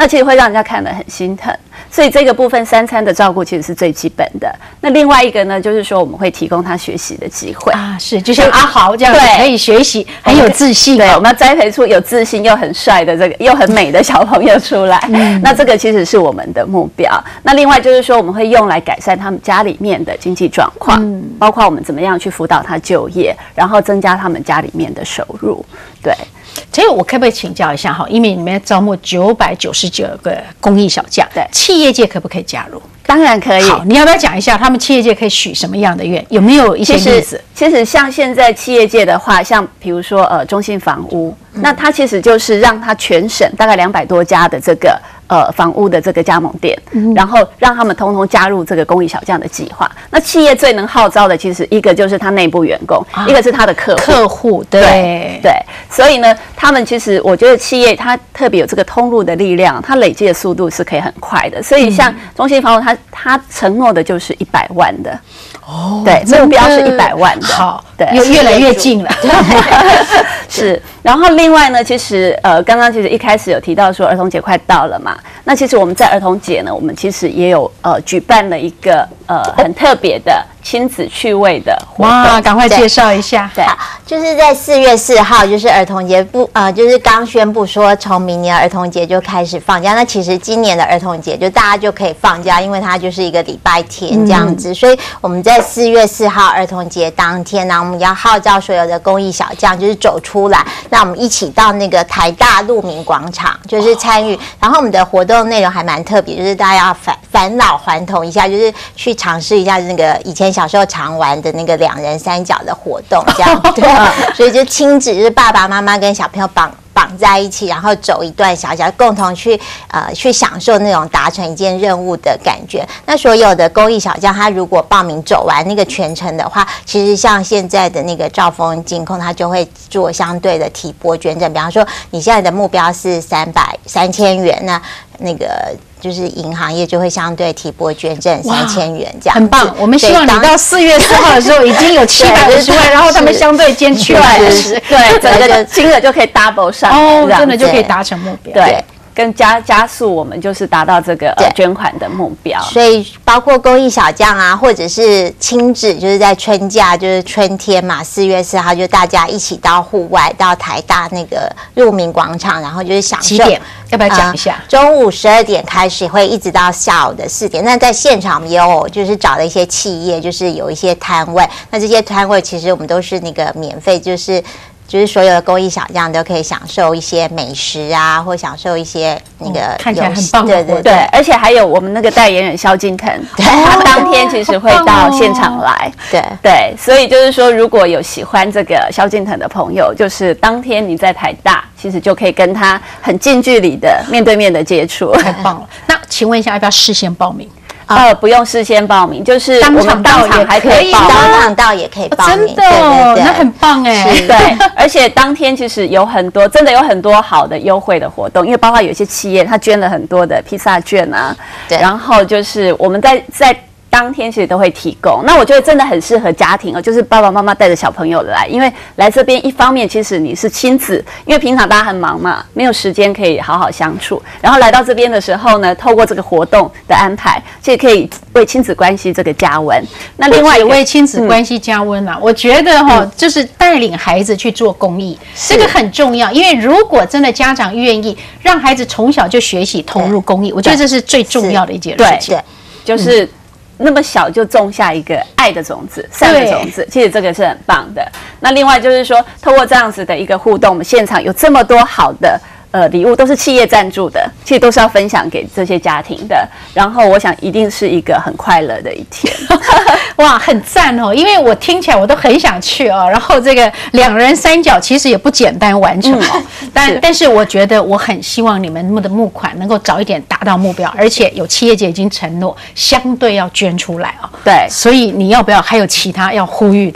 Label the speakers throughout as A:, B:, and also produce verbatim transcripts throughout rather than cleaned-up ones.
A: 那其实会让人家看得很心疼。所以这个部分三餐的照顾其实是最基本的。那另外一个呢，就是说我们会提供他学习的机会
B: 啊，是就像阿豪这样子可以学习，很有自信。
A: 对，我们要栽培出有自信又很帅的这个又很美的小朋友出来。嗯、那这个其实是我们的目标。那另外就是说，我们会用来改善他们家里面的经济状况，嗯、包括我们怎么样去辅导他就业，然后增加他们家里面的收入。对。
B: 所以我可不可以请教一下哈？因为你们招募九百九十九个公益小将，
A: 对，
B: 企业界可不可以加入？
A: 当然可以。
B: 好，你要不要讲一下他们企业界可以许什么样的愿？有没有一些例子？
A: 其实像现在企业界的话，像比如说呃中信房屋，嗯、那它其实就是让它全省大概两百多家的这个呃房屋的这个加盟店，嗯、然后让他们通通加入这个公益小将的计划。那企业最能号召的，其实一个就是他内部员工，啊、一个是他的客户。
B: 客户对
A: 对, 对，所以呢，他们其实我觉得企业它特别有这个通路的力量，它累积的速度是可以很快的。所以像中信房屋，它它承诺的就是一百万的。哦，对，目标是一百万的，
B: 好，对，又越来越近了，
A: 是。然后另外呢，其实呃，刚刚其实一开始有提到说儿童节快到了嘛，那其实我们在儿童节呢，我们其实也有呃举办了一个呃很特别的亲子趣味的活动，
B: 哇，赶快介绍一下。
C: 对，就是在四月四号，就是儿童节不呃，就是刚宣布说从明年儿童节就开始放假。那其实今年的儿童节就大家就可以放假，因为它就是一个礼拜天这样子，嗯、所以我们在四月四号儿童节当天呢，我们要号召所有的公益小将，就是走出来，那我们一起到那个台大鹿鸣广场，就是参与。哦、然后我们的活动内容还蛮特别，就是大家要返返老还童一下，就是去尝试一下那个以前小时候常玩的那个两人三角的活动，这样对。所以就亲子，就是爸爸妈妈跟小朋友绑。绑在一起，然后走一段小小，共同去呃去享受那种达成一件任务的感觉。那所有的公益小将，他如果报名走完那个全程的话，其实像现在的那个兆丰金控，他就会做相对的提拨捐赠。比方说，你现在的目标是三百三千元，那那个。就是银行业就会相对提拨捐赠三千元这样，
B: 很棒。我们希望你到四月四号的时候已经有七百五十万，然后他们相对捐七百五十，
A: 对，整个金额就可以 double 上，
B: 哦，真的就可以达成目标。
A: 对。跟加加速，我们就是达到这个、呃、捐款的目标。
C: 所以包括公益小将啊，或者是亲子，就是在春假，就是春天嘛，四月四号就大家一起到户外，到台大那个鹿鸣广场，然后就是享受。
B: 几点？要不要讲一下？
C: 呃、中午十二点开始，会一直到下午的四点。那在现场也有就是找了一些企业，就是有一些摊位。那这些摊位其实我们都是那个免费，就是。就是所有的公益小将都可以享受一些美食啊，或享受一些那个、嗯、
B: 看起来很棒的，
A: 对对对，而且还有我们那个代言人萧敬腾，他当天其实会到现场来，
C: 对
A: 对，所以就是说，如果有喜欢这个萧敬腾的朋友，就是当天你在台大，其实就可以跟他很近距离的面对面的接触，
B: 太棒了。那请问一下，要不要事先报名？
A: 呃，不用事先报名，就是我们当场还可以报，
C: 当场到也可以报名，
B: 真的哦，那很棒哎。
A: 对，而且当天其实有很多，真的有很多好的优惠的活动，因为包括有一些企业他捐了很多的披萨券啊，对，然后就是我们在在。当天其实都会提供，那我觉得真的很适合家庭哦，就是爸爸妈妈带着小朋友来，因为来这边一方面其实你是亲子，因为平常大家很忙嘛，没有时间可以好好相处，然后来到这边的时候呢，透过这个活动的安排，其实可以为亲子关系这个加温。那另外
B: 也为亲子关系加温啊，嗯、我觉得哈、哦，嗯、就是带领孩子去做公益，这个很重要，因为如果真的家长愿意让孩子从小就学习投入公益，我觉得这是最重要的一件事情。
A: 对，就是。嗯那么小就种下一个爱的种子、善的种子，其实这个是很棒的。那另外就是说，透过这样子的一个互动，我们现场有这么多好的呃礼物，都是企业赞助的，其实都是要分享给这些家庭的。然后我想一定是一个很快乐的一天。
B: 哇，很赞哦！因为我听起来我都很想去哦。然后这个两人三角其实也不简单完成哦，嗯、但是但是我觉得我很希望你们的募款能够早一点达到目标，而且有企业界已经承诺相对要捐出来哦。
A: 对，
B: 所以你要不要还有其他要呼吁的？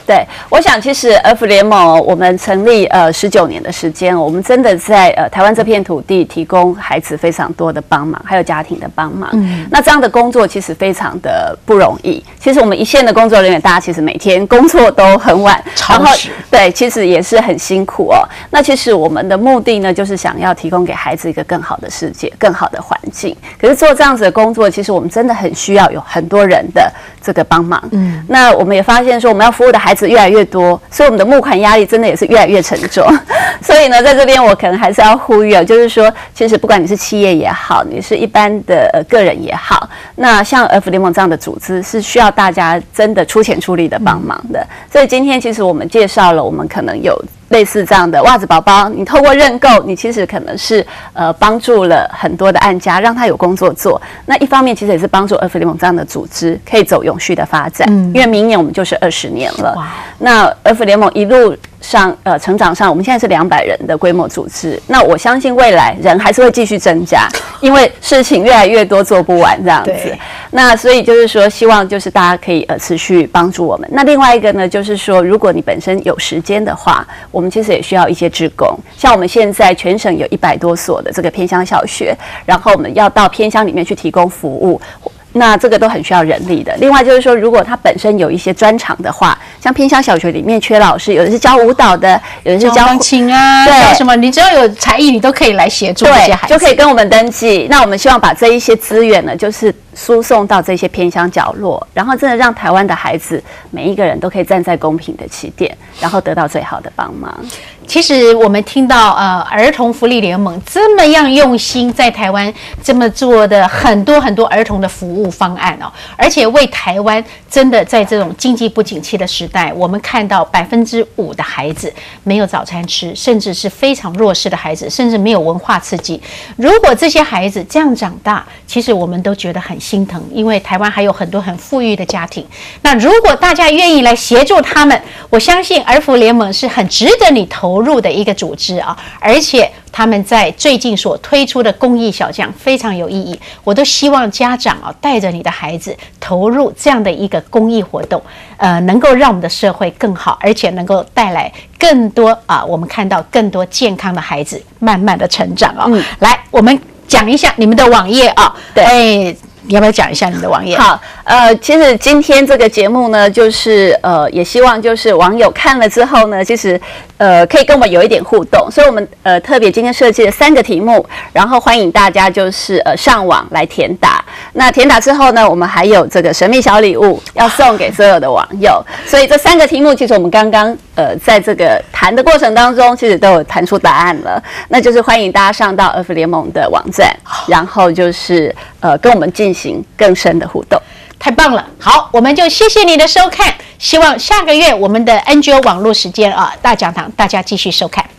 A: 对，我想其实儿福联盟我们成立呃十九年的时间，我们真的在呃台湾这片土地提供孩子非常多的帮忙，还有家庭的帮忙。嗯，那这样的工作其实非常的不容易。其实我们一线的工作人员，大家其实每天工作都很晚，
B: 超时。
A: 对，其实也是很辛苦哦。那其实我们的目的呢，就是想要提供给孩子一个更好的世界、更好的环境。可是做这样子的工作，其实我们真的很需要有很多人的这个帮忙。嗯，那我们也发现说，我们要服务的孩子越来越多，所以我们的募款压力真的也是越来越沉重。所以呢，在这边我可能还是要呼吁啊，就是说，其实不管你是企业也好，你是一般的呃个人也好，那像儿福联盟这样的组织是需要大家真的出钱出力的帮忙的。所以今天其实我们介绍了，我们可能有类似这样的袜子宝宝，你透过认购，你其实可能是呃帮助了很多的案家，让他有工作做。那一方面其实也是帮助儿福联盟这样的组织可以走永续的发展，嗯、因为明年我们就是二十年了。那儿福联盟一路上呃成长上，我们现在是两百人的规模组织。那我相信未来人还是会继续增加，因为事情越来越多，做不完这样子。那所以就是说，希望就是大家可以呃持续帮助我们。那另外一个呢，就是说，如果你本身有时间的话，我们其实也需要一些志工。像我们现在全省有一百多所的这个偏乡小学，然后我们要到偏乡里面去提供服务。那这个都很需要人力的。另外就是说，如果他本身有一些专长的话，像偏乡小学里面缺老师，有的是教舞蹈的，有的是教
B: 钢琴啊，教什么，你只要有才艺，你都可以来协助这些孩子，
A: 就可以跟我们登记。那我们希望把这一些资源呢，就是输送到这些偏乡角落，然后真的让台湾的孩子每一个人都可以站在公平的起点，然后得到最好的帮忙。
B: 其实我们听到呃儿童福利联盟这么样用心，在台湾这么做的很多很多儿童的服务方案哦，而且为台湾真的在这种经济不景气的时代，我们看到百分之五的孩子没有早餐吃，甚至是非常弱势的孩子，甚至没有文化刺激。如果这些孩子这样长大，其实我们都觉得很心疼，因为台湾还有很多很富裕的家庭。那如果大家愿意来协助他们，我相信儿福联盟是很值得你投入的一个组织啊，而且他们在最近所推出的公益小将非常有意义，我都希望家长啊带着你的孩子投入这样的一个公益活动，呃，能够让我们的社会更好，而且能够带来更多啊，我们看到更多健康的孩子慢慢的成长啊。嗯，来，我们讲一下你们的网页啊，对。哎，你要不要讲一下你的网页？
A: 好，呃，其实今天这个节目呢，就是呃，也希望就是网友看了之后呢，其实呃，可以跟我们有一点互动，所以我们呃特别今天设计了三个题目，然后欢迎大家就是呃上网来填答。那填答之后呢，我们还有这个神秘小礼物要送给所有的网友，所以这三个题目其实我们刚刚呃在这个谈的过程当中，其实都有谈出答案了。那就是欢迎大家上到儿福联盟的网站，然后就是呃跟我们进行更深的互动。
B: 太棒了！好，我们就谢谢你的收看，希望下个月我们的 N G O 网络时间啊大讲堂大家继续收看。